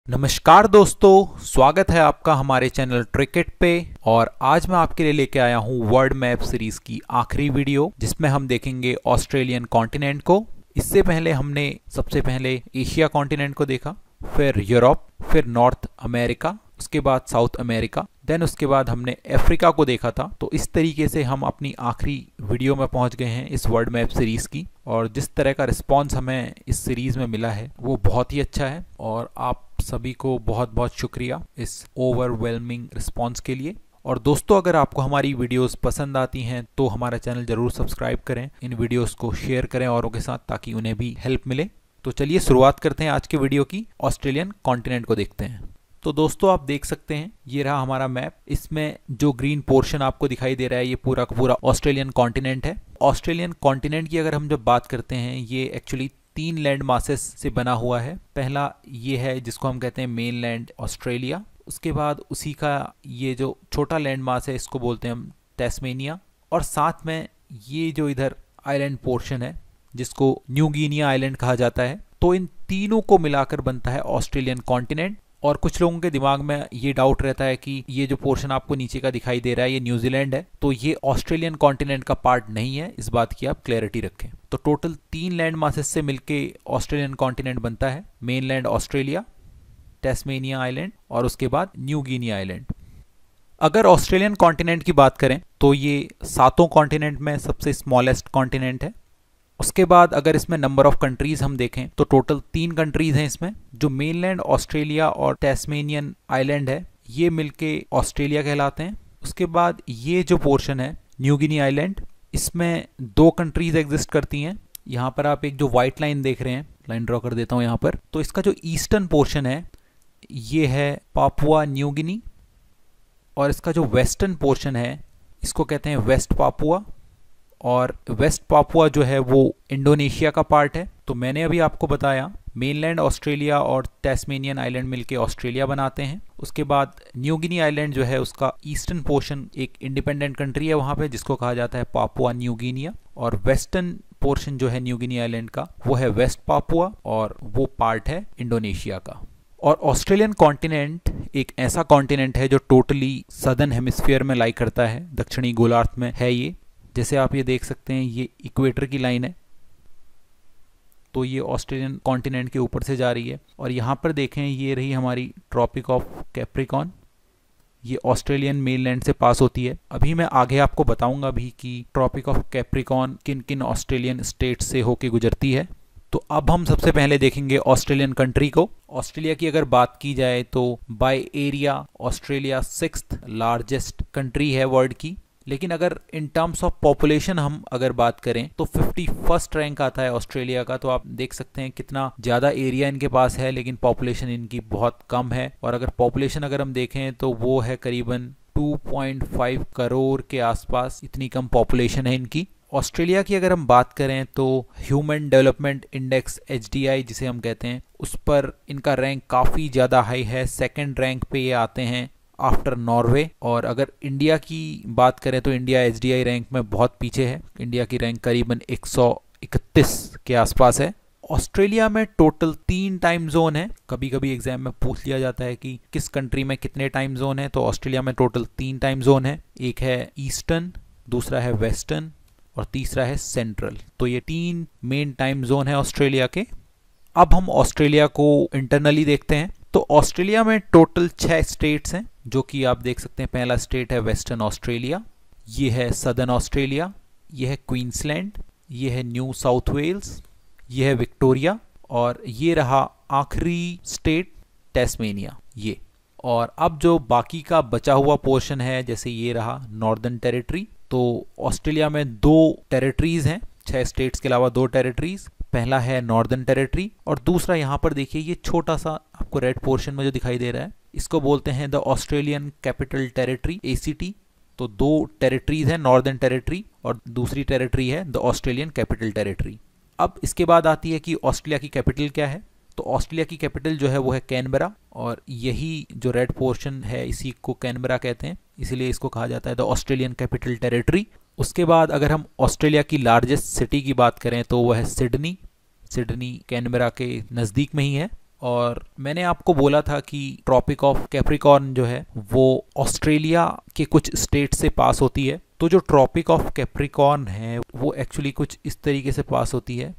नमस्कार दोस्तों, स्वागत है आपका हमारे चैनल ट्रिकेट पे। और आज मैं आपके लिए लेके आया हूँ वर्ल्ड मैप सीरीज की आखिरी वीडियो, जिसमें हम देखेंगे ऑस्ट्रेलियन कॉन्टिनेंट को। इससे पहले हमने सबसे पहले एशिया कॉन्टिनेंट को देखा, फिर यूरोप, फिर नॉर्थ अमेरिका, उसके बाद साउथ अमेरिका, देन उसके बाद हमने अफ्रीका को देखा था। तो इस तरीके से हम अपनी आखिरी वीडियो में पहुंच गए हैं इस वर्ल्ड मैप सीरीज की। और जिस तरह का रिस्पांस हमें इस सीरीज में मिला है वो बहुत ही अच्छा है, और आप सभी को बहुत बहुत शुक्रिया इस ओवरवेलमिंग रिस्पांस के लिए। और दोस्तों, अगर आपको हमारी वीडियोस पसंद आती हैं तो हमारा चैनल जरूर सब्सक्राइब करें, इन वीडियोस को शेयर करें औरों के साथ, ताकि उन्हें भी हेल्प मिले। तो चलिए शुरुआत करते हैं आज के वीडियो की। ऑस्ट्रेलियन कॉन्टिनेंट को देखते हैं। तो दोस्तों, आप देख सकते हैं ये रहा हमारा मैप। इसमें जो ग्रीन पोर्शन आपको दिखाई दे रहा है ये पूरा का पूरा ऑस्ट्रेलियन कॉन्टिनेंट है। ऑस्ट्रेलियन कॉन्टिनेंट की अगर हम जब बात करते हैं, ये एक्चुअली 3 लैंड मासेस से बना हुआ है। पहला ये है जिसको हम कहते हैं मेन लैंड ऑस्ट्रेलिया। उसके बाद उसी का ये जो छोटा लैंड मास है इसको बोलते हैं हम टैस्मेनिया। और साथ में ये जो इधर आइलैंड पोर्शन है जिसको न्यू गिनिया आइलैंड कहा जाता है। तो इन तीनों को मिलाकर बनता है ऑस्ट्रेलियन कॉन्टिनेंट। और कुछ लोगों के दिमाग में ये डाउट रहता है कि ये जो पोर्शन आपको नीचे का दिखाई दे रहा है ये न्यूजीलैंड है, तो ये ऑस्ट्रेलियन कॉन्टिनेंट का पार्ट नहीं है। इस बात की आप क्लैरिटी रखें। तो टोटल 3 लैंड मासेस से मिलके ऑस्ट्रेलियन कॉन्टिनेंट बनता है। मेनलैंड ऑस्ट्रेलिया, टैस्मेनिया आइलैंड और उसके बाद न्यू गिनी आइलैंड। अगर ऑस्ट्रेलियन कॉन्टिनेंट की बात करें तो ये 7 कॉन्टिनेंट में सबसे स्मॉलेस्ट कॉन्टिनेंट है। उसके बाद अगर इसमें नंबर ऑफ कंट्रीज हम देखें तो टोटल 3 कंट्रीज हैं इसमें। जो मेनलैंड ऑस्ट्रेलिया और टैस्मेनियन आइलैंड है ये मिलके ऑस्ट्रेलिया कहलाते हैं। उसके बाद ये जो पोर्शन है न्यू गिनी आइलैंड, इसमें 2 कंट्रीज एग्जिस्ट करती हैं। यहाँ पर आप एक जो व्हाइट लाइन देख रहे हैं, लाइन ड्रॉ कर देता हूँ यहाँ पर। तो इसका जो ईस्टर्न पोर्शन है ये है पापुआ न्यू गिनी, और इसका जो वेस्टर्न पोर्शन है इसको कहते हैं वेस्ट पापुआ। और वेस्ट पापुआ जो है वो इंडोनेशिया का पार्ट है। तो मैंने अभी आपको बताया मेनलैंड ऑस्ट्रेलिया और टैस्मेनियन आइलैंड मिलके ऑस्ट्रेलिया बनाते हैं। उसके बाद न्यू गिनी आइलैंड जो है उसका ईस्टर्न पोर्शन एक इंडिपेंडेंट कंट्री है वहाँ पे, जिसको कहा जाता है पापुआ न्यू गिनिया। और वेस्टर्न पोर्शन जो है न्यू गिनी आइलैंड का वो है वेस्ट पापुआ, और वो पार्ट है इंडोनेशिया का। और ऑस्ट्रेलियन कॉन्टिनेंट एक ऐसा कॉन्टिनेंट है जो टोटली सदर्न हेमिस्फीयर में लाई करता है, दक्षिणी गोलार्ध में है ये। जैसे आप ये देख सकते हैं ये इक्वेटर की लाइन है, तो ये ऑस्ट्रेलियन कॉन्टिनेंट के ऊपर से जा रही है। और यहाँ पर देखें ये रही हमारी ट्रॉपिक ऑफ कैप्रिकॉन, ये ऑस्ट्रेलियन मेनलैंड से पास होती है। अभी मैं आगे आपको बताऊंगा भी कि ट्रॉपिक ऑफ कैप्रिकॉन किन किन ऑस्ट्रेलियन स्टेट से होके गुजरती है। तो अब हम सबसे पहले देखेंगे ऑस्ट्रेलियन कंट्री को। ऑस्ट्रेलिया की अगर बात की जाए तो by area Australia 6th largest country है वर्ल्ड की। लेकिन अगर इन टर्म्स ऑफ पॉपुलेशन हम अगर बात करें तो 51st रैंक आता है ऑस्ट्रेलिया का। तो आप देख सकते हैं कितना ज़्यादा एरिया इनके पास है, लेकिन पॉपुलेशन इनकी बहुत कम है। और अगर पॉपुलेशन अगर हम देखें तो वो है करीबन 2.5 करोड़ के आसपास, इतनी कम पॉपुलेशन है इनकी। ऑस्ट्रेलिया की अगर हम बात करें तो ह्यूमन डेवलपमेंट इंडेक्स HDI जिसे हम कहते हैं, उस पर इनका रैंक काफ़ी ज़्यादा हाई है। 2nd रैंक पे ये आते हैं आफ्टर नॉर्वे। और अगर इंडिया की बात करें तो इंडिया HDI रैंक में बहुत पीछे है। इंडिया की रैंक करीबन 131 के आसपास है। ऑस्ट्रेलिया में टोटल 3 टाइम जोन है। कभी कभी एग्जाम में पूछ लिया जाता है कि किस कंट्री में कितने टाइम जोन है। तो ऑस्ट्रेलिया में टोटल 3 टाइम जोन है। एक है ईस्टर्न, दूसरा है वेस्टर्न और तीसरा है सेंट्रल। तो ये 3 मेन टाइम जोन है ऑस्ट्रेलिया के। अब हम ऑस्ट्रेलिया को इंटरनली देखते हैं। तो ऑस्ट्रेलिया में टोटल 6 स्टेट्स हैं, जो कि आप देख सकते हैं। पहला स्टेट है वेस्टर्न ऑस्ट्रेलिया, ये है सदर्न ऑस्ट्रेलिया, ये है क्वींसलैंड, ये है न्यू साउथ वेल्स, ये है विक्टोरिया, और ये रहा आखिरी स्टेट टैस्मेनिया ये। और अब जो बाकी का बचा हुआ पोर्शन है, जैसे ये रहा नॉर्दर्न टेरिटरी। तो ऑस्ट्रेलिया में 2 टेरिटरीज हैं, 6 स्टेट्स के अलावा 2 टेरिटरीज। पहला है नॉर्दर्न टेरिटरी, और दूसरा यहाँ पर देखिए ये छोटा सा आपको रेड पोर्शन में जो दिखाई दे रहा है इसको बोलते हैं the Australian Capital Territory ACT। तो 2 टेरिटरीज हैं, नॉर्दर्न टेरिटरी और दूसरी टेरिटरी है द ऑस्ट्रेलियन कैपिटल टेरिटरी। अब इसके बाद आती है कि ऑस्ट्रेलिया की कैपिटल क्या है। तो ऑस्ट्रेलिया की कैपिटल जो है वो है कैनबरा, और यही जो रेड पोर्शन है इसी को कैनबरा कहते हैं, इसीलिए इसको कहा जाता है द ऑस्ट्रेलियन कैपिटल टेरिटरी। उसके बाद अगर हम ऑस्ट्रेलिया की लार्जेस्ट सिटी की बात करें तो वह है सिडनी। सिडनी कैनबरा के नज़दीक में ही है। और मैंने आपको बोला था कि ट्रॉपिक ऑफ कैप्रिकॉर्न जो है वो ऑस्ट्रेलिया के कुछ स्टेट से पास होती है। तो जो ट्रॉपिक ऑफ कैप्रिकॉर्न है वो एक्चुअली कुछ इस तरीके से पास होती है।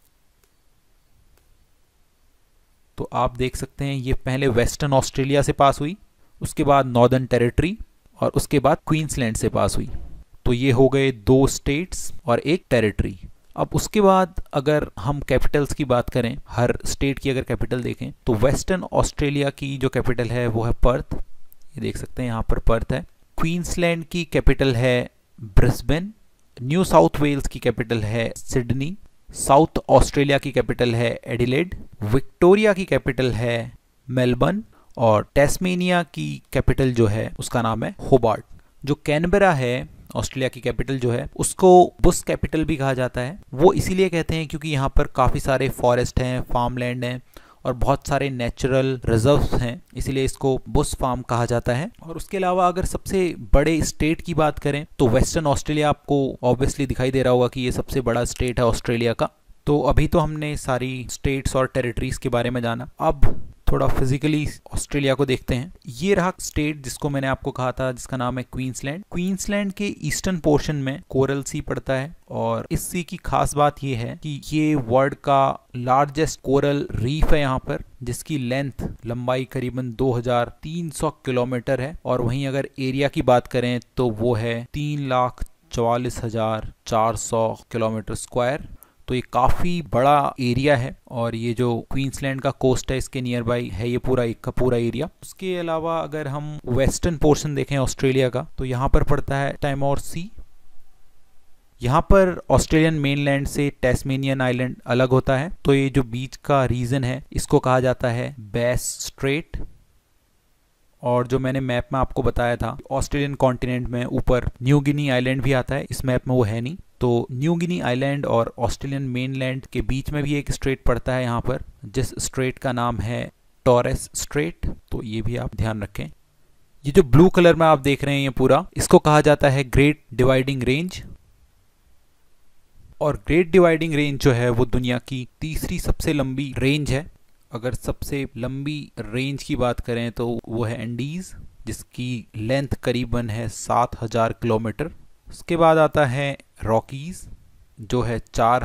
तो आप देख सकते हैं ये पहले वेस्टर्न ऑस्ट्रेलिया से पास हुई, उसके बाद नॉर्दर्न टेरिटरी और उसके बाद क्वींसलैंड से पास हुई। तो ये हो गए 2 स्टेट्स और एक टेरिटरी। अब उसके बाद अगर हम कैपिटल्स की बात करें, हर स्टेट की अगर कैपिटल देखें तो वेस्टर्न ऑस्ट्रेलिया की जो कैपिटल है वो है पर्थ। ये देख सकते हैं यहाँ पर पर्थ है। क्वींसलैंड की कैपिटल है ब्रिस्बेन। न्यू साउथ वेल्स की कैपिटल है सिडनी। साउथ ऑस्ट्रेलिया की कैपिटल है एडिलेड। विक्टोरिया की कैपिटल है मेलबर्न और टेस्मेनिया की कैपिटल जो है उसका नाम है होबार्ट। जो कैनबरा है ऑस्ट्रेलिया की कैपिटल जो है उसको बुश कैपिटल भी कहा जाता है। वो इसीलिए कहते हैं क्योंकि यहाँ पर काफ़ी सारे फॉरेस्ट हैं, फार्मलैंड हैं और बहुत सारे नेचुरल रिजर्व्स हैं, इसीलिए इसको बुश फार्म कहा जाता है। और उसके अलावा अगर सबसे बड़े स्टेट की बात करें तो वेस्टर्न ऑस्ट्रेलिया आपको ऑब्वियसली दिखाई दे रहा होगा कि ये सबसे बड़ा स्टेट है ऑस्ट्रेलिया का। तो अभी तो हमने सारी स्टेट्स और टेरिटरीज के बारे में जाना, अब थोड़ा फिजिकली ऑस्ट्रेलिया को देखते हैं। ये रहा स्टेट जिसको मैंने आपको कहा था जिसका नाम है क्वींसलैंड। क्वींसलैंड के ईस्टर्न पोर्शन में कोरल सी पड़ता है और इस सी की खास बात ये है कि ये वर्ल्ड का लार्जेस्ट कोरल रीफ है यहाँ पर, जिसकी लेंथ लंबाई करीबन 2300 किलोमीटर है। और वहीं अगर एरिया की बात करें तो वो है 3,44,400 किलोमीटर स्क्वायर। तो ये काफ़ी बड़ा एरिया है और ये जो क्वींसलैंड का कोस्ट है इसके नियर बाई है ये पूरा एक का पूरा एरिया। उसके अलावा अगर हम वेस्टर्न पोर्शन देखें ऑस्ट्रेलिया का तो यहाँ पर पड़ता है टाइमोर सी। यहाँ पर ऑस्ट्रेलियन मेनलैंड से टैस्मेनियन आइलैंड अलग होता है। तो ये जो बीच का रीजन है इसको कहा जाता है बेस स्ट्रेट। और जो मैंने मैप में आपको बताया था ऑस्ट्रेलियन कॉन्टिनेंट में ऊपर न्यू गिनी आइलैंड भी आता है, इस मैप में वो है नहीं। तो न्यू गिनी आइलैंड और ऑस्ट्रेलियन मेनलैंड के बीच में भी एक स्ट्रेट पड़ता है यहाँ पर, जिस स्ट्रेट का नाम है टॉरेस स्ट्रेट। तो ये भी आप ध्यान रखें। ये जो ब्लू कलर में आप देख रहे हैं ये पूरा, इसको कहा जाता है ग्रेट डिवाइडिंग रेंज। और ग्रेट डिवाइडिंग रेंज जो है वो दुनिया की तीसरी सबसे लंबी रेंज है। अगर सबसे लंबी रेंज की बात करें तो वो है एंडीज, जिसकी लेंथ करीबन है 7,000 किलोमीटर। उसके बाद आता है रॉकीज जो है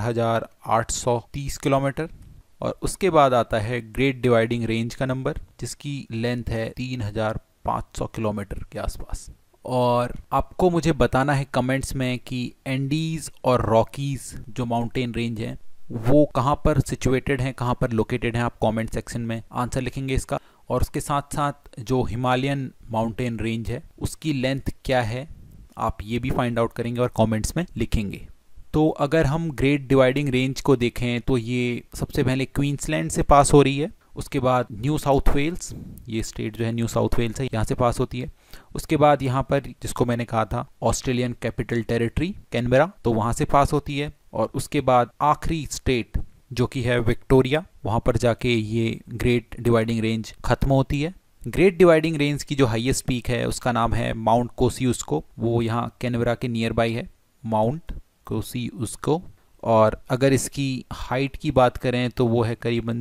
4,830 किलोमीटर। और उसके बाद आता है ग्रेट डिवाइडिंग रेंज का नंबर, जिसकी लेंथ है 3,500 किलोमीटर के आसपास। और आपको मुझे बताना है कमेंट्स में कि एंडीज और रॉकीज जो माउंटेन रेंज हैं वो कहाँ पर सिचुएटेड हैं, कहाँ पर लोकेटेड हैं। आप कमेंट सेक्शन में आंसर लिखेंगे इसका। और उसके साथ साथ जो हिमालयन माउंटेन रेंज है उसकी लेंथ क्या है आप ये भी फाइंड आउट करेंगे और कमेंट्स में लिखेंगे। तो अगर हम ग्रेट डिवाइडिंग रेंज को देखें तो ये सबसे पहले क्वींसलैंड से पास हो रही है। उसके बाद न्यू साउथ वेल्स, ये स्टेट जो है न्यू साउथ वेल्स है, यहाँ से पास होती है। उसके बाद यहाँ पर जिसको मैंने कहा था ऑस्ट्रेलियन कैपिटल टेरिटरी कैनबरा, तो वहाँ से पास होती है। और उसके बाद आखिरी स्टेट जो कि है विक्टोरिया, वहाँ पर जाके ये ग्रेट डिवाइडिंग रेंज खत्म होती है। ग्रेट डिवाइडिंग रेंज की जो हाईएस्ट पीक है उसका नाम है माउंट कोसियुस्को, वो यहाँ कैनबरा के नियर बाई है, माउंट कोसियुस्को। और अगर इसकी हाइट की बात करें तो वो है करीबन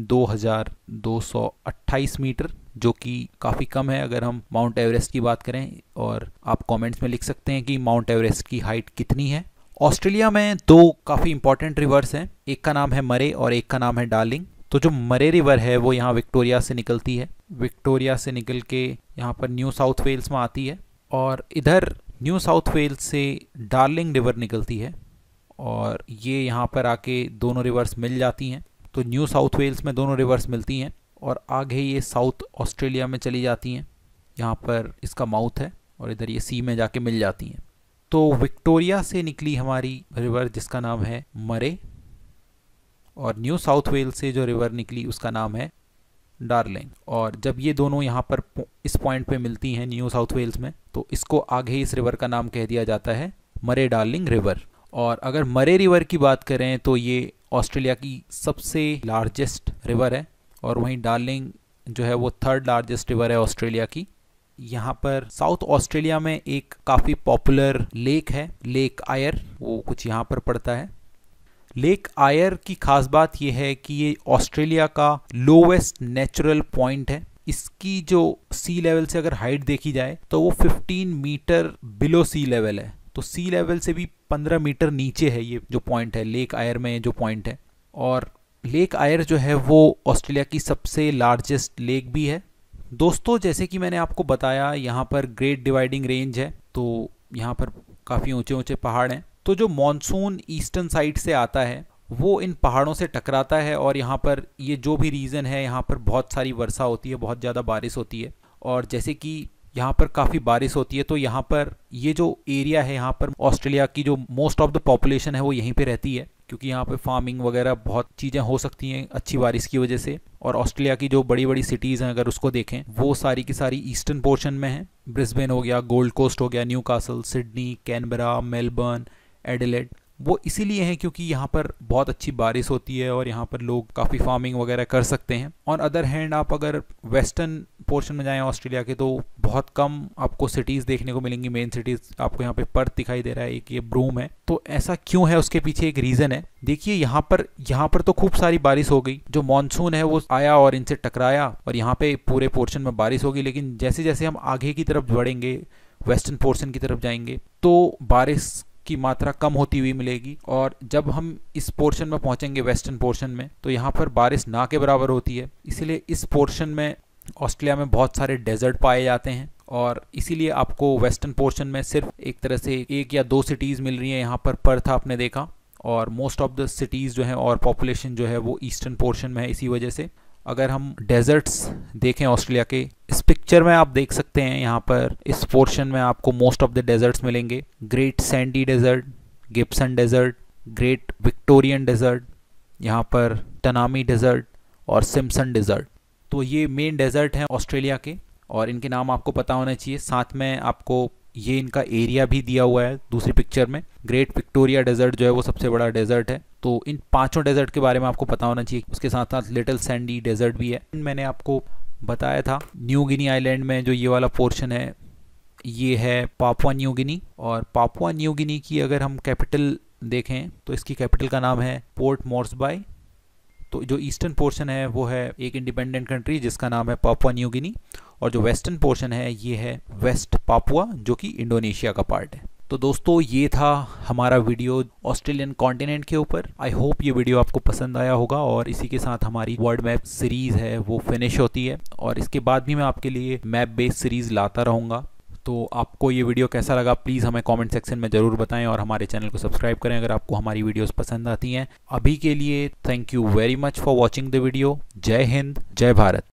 2,228 मीटर, जो कि काफ़ी कम है अगर हम माउंट एवरेस्ट की बात करें। और आप कमेंट्स में लिख सकते हैं कि माउंट एवरेस्ट की हाइट कितनी है। ऑस्ट्रेलिया में 2 काफ़ी इंपॉर्टेंट रिवर्स हैं, एक का नाम है मरे और एक का नाम है डार्लिंग। तो जो मरे रिवर है वो यहाँ विक्टोरिया से निकलती है, विक्टोरिया से निकल के यहाँ पर न्यू साउथ वेल्स में आती है। और इधर न्यू साउथ वेल्स से डार्लिंग रिवर निकलती है और ये यहाँ पर आके दोनों रिवर्स मिल जाती हैं। तो न्यू साउथ वेल्स में दोनों रिवर्स मिलती हैं और आगे ये साउथ ऑस्ट्रेलिया में चली जाती हैं। यहाँ पर इसका माउथ है और इधर ये सी में जाके मिल जाती हैं। तो विक्टोरिया से निकली हमारी रिवर जिसका नाम है मरे, और न्यू साउथ वेल्स से जो रिवर निकली उसका नाम है डार्लिंग। और जब ये दोनों यहाँ पर इस पॉइंट पे मिलती हैं न्यू साउथ वेल्स में, तो इसको आगे इस रिवर का नाम कह दिया जाता है मरे डार्लिंग रिवर। और अगर मरे रिवर की बात करें तो ये ऑस्ट्रेलिया की सबसे लार्जेस्ट रिवर है और वहीं डार्लिंग जो है वो 3rd लार्जेस्ट रिवर है ऑस्ट्रेलिया की। यहाँ पर साउथ ऑस्ट्रेलिया में एक काफ़ी पॉपुलर लेक है, लेक आयर, वो कुछ यहाँ पर पड़ता है। लेक आयर की खास बात यह है कि ये ऑस्ट्रेलिया का लोवेस्ट नेचुरल पॉइंट है। इसकी जो सी लेवल से अगर हाइट देखी जाए तो वो 15 मीटर बिलो सी लेवल है। तो सी लेवल से भी 15 मीटर नीचे है ये जो पॉइंट है, लेक आयर में जो पॉइंट है। और लेक आयर जो है वो ऑस्ट्रेलिया की सबसे लार्जेस्ट लेक भी है। दोस्तों, जैसे कि मैंने आपको बताया, यहाँ पर ग्रेट डिवाइडिंग रेंज है, तो यहाँ पर काफ़ी ऊंचे ऊंचे पहाड़ हैं। तो जो मॉनसून ईस्टर्न साइड से आता है वो इन पहाड़ों से टकराता है और यहाँ पर ये जो भी रीज़न है, यहाँ पर बहुत सारी वर्षा होती है, बहुत ज़्यादा बारिश होती है। और जैसे कि यहाँ पर काफ़ी बारिश होती है तो यहाँ पर ये जो एरिया है, यहाँ पर ऑस्ट्रेलिया की जो मोस्ट ऑफ द पॉपुलेशन है वो यहीं पे रहती है, क्योंकि यहाँ पे फार्मिंग वगैरह बहुत चीज़ें हो सकती हैं अच्छी बारिश की वजह से। और ऑस्ट्रेलिया की जो बड़ी बड़ी सिटीज़ हैं अगर उसको देखें, वो सारी की सारी ईस्टर्न पोर्शन में हैं। ब्रिस्बेन हो गया, गोल्ड कोस्ट हो गया, Newcastle, Sydney, Canberra, Melbourne, Adelaide. वो इसीलिए हैं क्योंकि यहाँ पर बहुत अच्छी बारिश होती है और यहाँ पर लोग काफ़ी फार्मिंग वगैरह कर सकते हैं। ऑन अदर हैंड आप अगर वेस्टर्न पोर्शन में जाएं ऑस्ट्रेलिया के, तो बहुत कम आपको सिटीज़ देखने को मिलेंगी। मेन सिटीज़ आपको यहाँ पे पर्थ दिखाई दे रहा है, एक ये ब्रूम है। तो ऐसा क्यों है, उसके पीछे एक रीज़न है। देखिए, यहाँ पर तो खूब सारी बारिश हो गई, जो मानसून है वो आया और इनसे टकराया और यहाँ पे पूरे पोर्शन में बारिश होगी। लेकिन जैसे जैसे हम आगे की तरफ बढ़ेंगे, वेस्टर्न पोर्शन की तरफ जाएंगे, तो बारिश की मात्रा कम होती हुई मिलेगी। और जब हम इस पोर्शन में पहुंचेंगे, वेस्टर्न पोर्शन में, तो यहाँ पर बारिश ना के बराबर होती है। इसीलिए इस पोर्शन में ऑस्ट्रेलिया में बहुत सारे डेजर्ट पाए जाते हैं और इसीलिए आपको वेस्टर्न पोर्शन में सिर्फ एक तरह से 1 या 2 सिटीज़ मिल रही हैं। यहाँ पर पर्थ आपने देखा, और मोस्ट ऑफ द सिटीज़ जो है और पॉपुलेशन जो है वो ईस्टर्न पोर्शन में है। इसी वजह से अगर हम डेजर्ट्स देखें ऑस्ट्रेलिया के, इस पिक्चर में आप देख सकते हैं, यहाँ पर इस पोर्शन में आपको मोस्ट ऑफ द डेजर्ट्स मिलेंगे। Great Sandy Desert, Gibson Desert, Great Victorian Desert, यहाँ पर टनामी डेजर्ट और सिम्पसन डेजर्ट। तो ये मेन डेजर्ट हैं ऑस्ट्रेलिया के और इनके नाम आपको पता होना चाहिए। साथ में आपको ये इनका एरिया भी दिया हुआ है दूसरी पिक्चर में। ग्रेट विक्टोरिया डेजर्ट जो है वो सबसे बड़ा डेजर्ट है। तो इन 5 डेजर्ट के बारे में आपको पता होना चाहिए। उसके साथ साथ लिटिल सैंडी डेजर्ट भी है। मैंने आपको बताया था न्यू गिनी आइलैंड में जो ये वाला पोर्शन है, ये है पापुआ न्यू गिनी। और पापुआ न्यू गिनी की अगर हम कैपिटल देखें तो इसकी कैपिटल का नाम है पोर्ट मोर्सबाई। तो जो ईस्टर्न पोर्शन है वो है एक इंडिपेंडेंट कंट्री जिसका नाम है पापुआ न्यू गिनी, और जो वेस्टर्न पोर्शन है ये है वेस्ट पापुआ, जो कि इंडोनेशिया का पार्ट है। तो दोस्तों, ये था हमारा वीडियो ऑस्ट्रेलियन कॉन्टिनेंट के ऊपर। आई होप ये वीडियो आपको पसंद आया होगा और इसी के साथ हमारी वर्ल्ड मैप सीरीज़ है वो फिनिश होती है और इसके बाद भी मैं आपके लिए मैप बेस्ड सीरीज़ लाता रहूँगा। तो आपको ये वीडियो कैसा लगा प्लीज़ हमें कमेंट सेक्शन में ज़रूर बताएं और हमारे चैनल को सब्सक्राइब करें अगर आपको हमारी वीडियोस पसंद आती हैं। अभी के लिए thank you very much for watching the video. जय हिंद, जय भारत।